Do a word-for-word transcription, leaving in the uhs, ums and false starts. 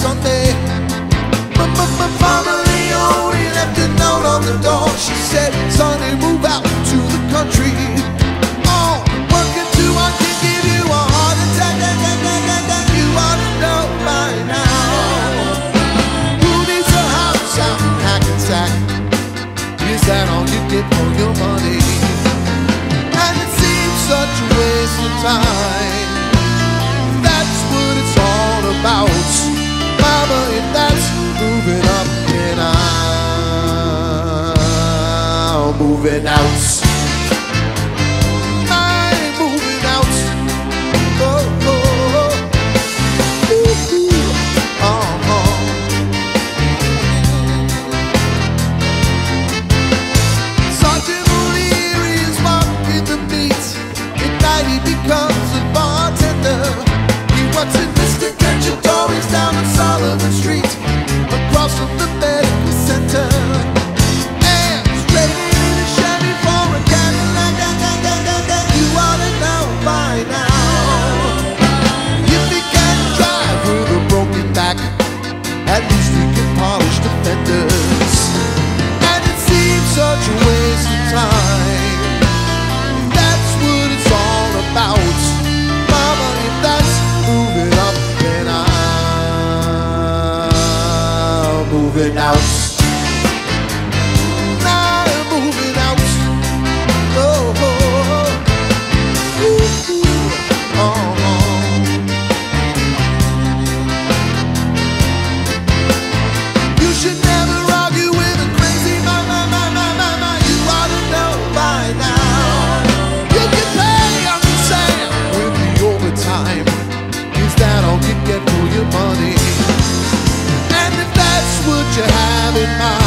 Sunday. Mama Leone left a note on the door. She said, "Sonny, move out to the country. Oh, working too hard can give you a heart attack. You ought to know by now. Who needs a house out in Hackensack? Is that all you get for your money? And it seems such a waste of time. That's what it's all about. Mama, if that's moving up, then I'm moving out. I'm moving out. Oh, oh, ooh, ooh, uh, uh. Sergeant O'Leary is walking the beat. At night he becomes a bartender. He works in Mister Ketchup Dory's down on Sullivan Street, across from the medical center. And straight in a Chevy for a Cadillac. You ought to know by now. If he can't drive with a broken back, at least we can polish the fenders. And it seems such a waste of time. That's what it's all about. Mama, if that's moving up, then I'm moving out. I'm moving out. Oh, oh, oh. Ooh, ooh, oh, oh. You should never argue with a crazy mama, mama, mama. You ought to know by now. You can pay, I'm saying, with the overtime. Is that all you get for your money? And if that's what you have in mind,